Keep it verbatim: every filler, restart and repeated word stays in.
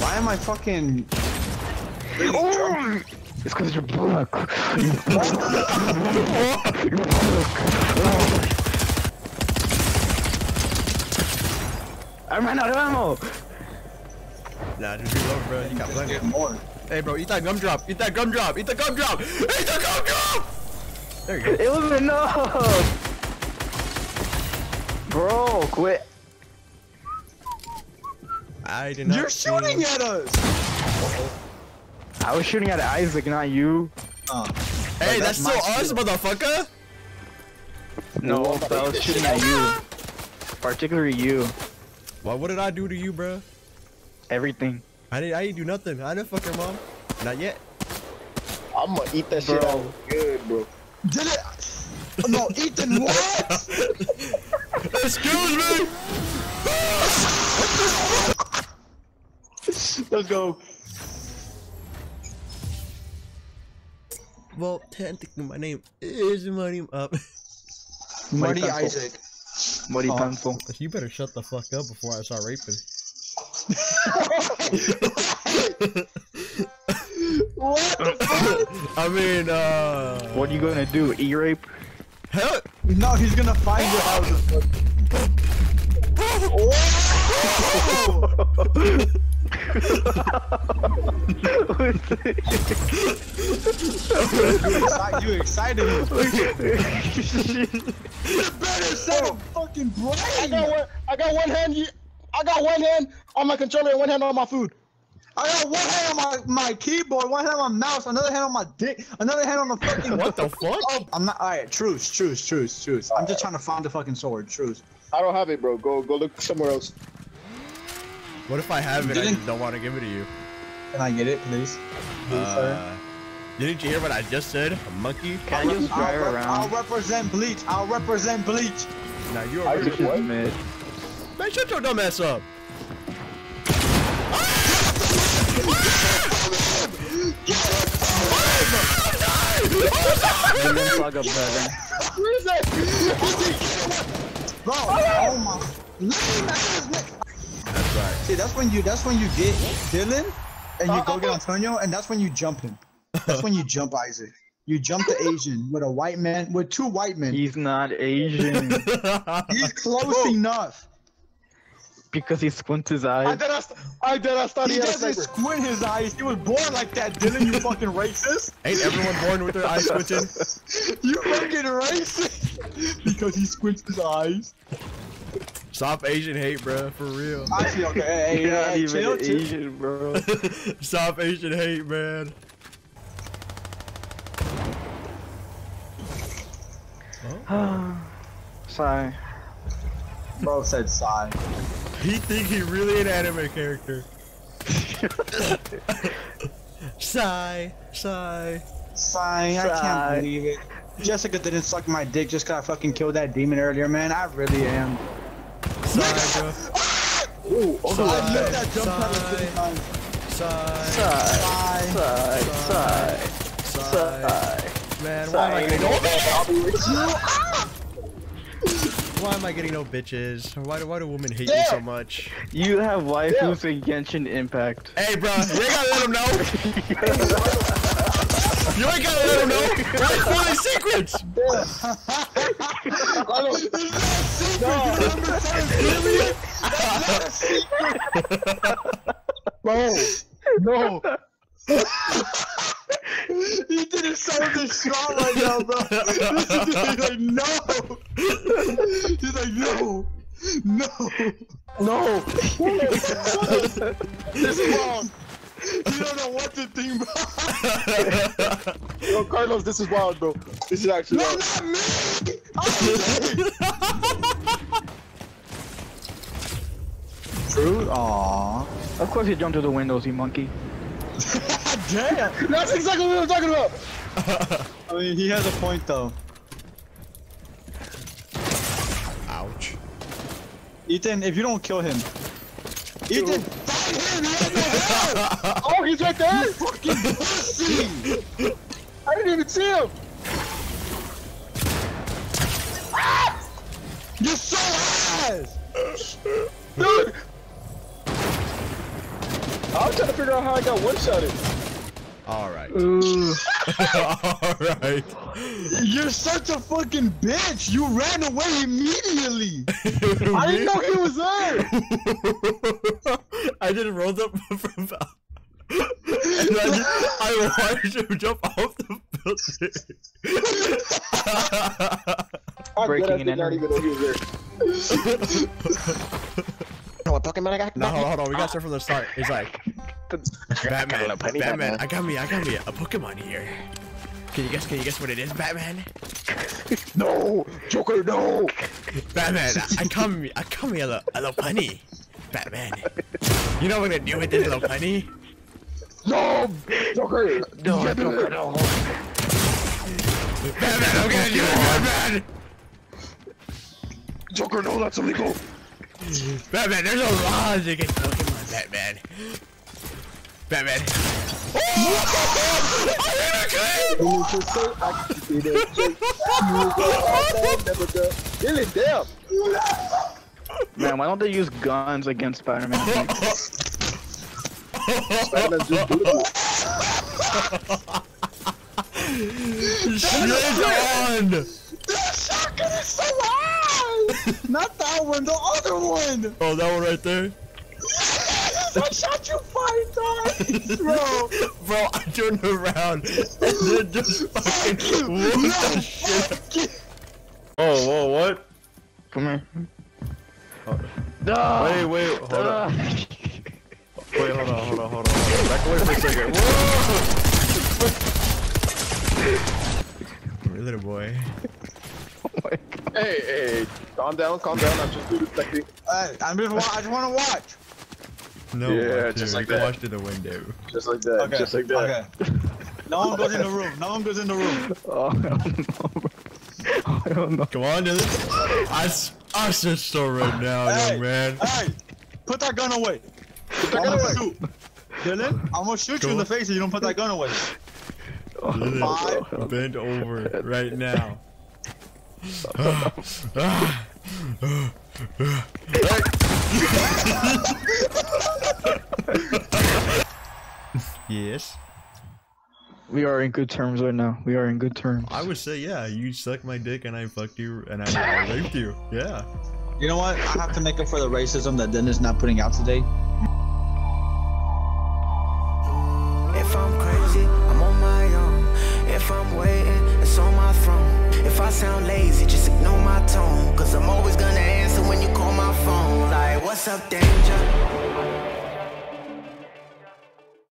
Why am I fucking... Oh! It's because you're broke. You're broke. You're broke. I ran out of ammo. Nah, just reload, bro. You got plenty. More. Hey, bro, eat that gumdrop. Eat that gumdrop. Eat the gumdrop. Eat the gumdrop. There you go. It wasn't enough. Bro, quit. I did not. You're shooting see... at us. I was shooting at Isaac, not you. Uh, hey, that's, that's still us, skill. motherfucker. No, but I was shooting at you. Particularly you. Well, what did I do to you, bro? Everything. I didn't. I didn't do nothing. I didn't fuck your mom. Not yet. I'm gonna eat that Bro. shit out good, bro. Did it? No, Ethan, what? Excuse me. Let's go. Well, technically, my name is Money Up. Muddy pencil. Isaac. Muddy Oh. pencil. You better shut the fuck up before I start raping. What the fuck? I mean, uh. What are you gonna do? E-rape? Hell. No, he's gonna find your house. You excited me. You better set a fucking brain. I got one. I got one hand. ye- I got one hand on my controller and one hand on my food. I got one hand on my, my keyboard, one hand on my mouse, another hand on my dick, another hand on the fucking. What the fuck? Oh, I'm not. Alright, truce, truce, truce, truce. I'm just trying to find the fucking sword. Truce. I don't have it, bro. Go, go look somewhere else. What if I have it? I Didn't- just don't want to give it to you. Can I get it, please? Please, sir. Uh, didn't you hear what I just said? A monkey? Can I just I'll, drive rep- around? I'll represent bleach. I'll represent bleach. Nah, you I already. just what? Mid. Man, shut your dumb ass up. Didn't plug up Devin. Where is that? Bro, oh my. That's right. See, that's when you. That's when you get Dylan, and you go get Antonio, and that's when you jump him. That's when you jump Isaac. You jump the Asian with a white man, with two white men. He's not Asian. He's close enough. Because he squints his I eyes. did. I, st I did. I thought He he had a doesn't sniper. squint his eyes. He was born like that, Dylan. You fucking racist. Ain't everyone born with their eyes squinting? You fucking racist. Because he squints his eyes. Stop Asian hate, bro. For real. Actually, okay. Hey, You're hey, not hey, even chill, chill. Asian, bro. Stop Asian hate, man. Sorry. Bro said sigh. He think he really an anime character. Sigh, sigh. Sigh. I Sigh. can't believe it. Jessica didn't suck my dick just 'cause I fucking killed that demon earlier, man. I really am. Sigh, bro. Ooh, oh, Sigh, I missed that jump pad like three sigh, times. sigh, Sigh. Sigh. Sigh. Sigh. sigh. Sigh. Man, why am I getting no I'll be with you. Why am I getting no bitches? Why do why do women hate me so much? You have waifus in Genshin Impact. Hey, bro, you ain't gotta let them know. You ain't gotta let them know. Why spoiling secrets? I don't. No. No. No. He didn't sound this strong right now, bro. He's like, no. He's like, no. No. No. This is wrong. You don't know what to think, bro. Yo, Carlos, this is wild, bro. This is actually No, wild. not me. True? Aww. Of course you jumped through the windows, you monkey. Damn. That's exactly what I'm talking about. I mean, he has a point, though. Ouch. Ethan, if you don't kill him. Ethan, fight him! He has no health! Oh, he's right there. You fucking pussy! I didn't even see him. You're so ass! Dude. I'm trying to figure out how I got one-shotted. All right. Uh, All right. You're such a fucking bitch. You ran away immediately. I didn't know he was there. I just rolled up from and I, just, I watched him jump off the building. I Breaking bet I and did not entering. even know he was there. You know what Pokemon I got? No, hold on, hold on. We gotta start from the start. It's like, Batman, Penny Batman, I got me, I got me a Pokemon here. Can you guess? Can you guess what it is, Batman? No, Joker, no. Batman, I, I come me, I come me a little, a little punny. Batman, you know what I'm gonna do with this little punny? No, Joker. no, Joker, no. Batman, I'm gonna do it, Batman. Joker, no, that's illegal. Batman, there's no laws against Pokemon, Batman. Batman. Oh! Really, damn. Man, why don't they use guns against Spider-Man? Spider-Man's just beautiful. Shit on! The shotgun is so high. Not that one, the other one. Oh, that one right there? I shot you five times, bro. Bro, I turned around and then just fucking whooped No, the shit. fuck you. Oh, whoa, what? Come here. Oh. Wait, wait, hold on. Wait, hold on, hold on, hold on, hold on. Back away for a second. Whoa! Little boy. Oh my God. Hey, hey, calm down, calm down. I'm just doing this thing. Hey, I'm just, wa- I just want to watch. No, Yeah, dude, just like go that. watch through the window. Just like that, Okay, just like that. okay. No one goes in the room. No one goes in the room. Oh, I don't know. I don't know. Come on, Dylan. I, s- I said so right now, Hey, young man. hey, put that gun away. Put that I'm gun gonna away. shoot. Dylan, I'm gonna shoot you in the face if you don't put that gun away. Dylan, Five. bend over right now. Yes. We are in good terms right now. We are in good terms. I would say, yeah, you sucked my dick and I fucked you and I, I raped you. Yeah. You know what? I have to make up for the racism that Dylan's not putting out today. If I'm crazy, I'm on my own. If I'm waiting, it's on my throne. If I sound lazy, just ignore my tone. Cause I'm always gonna answer when you call my phone. Like, what's up, danger?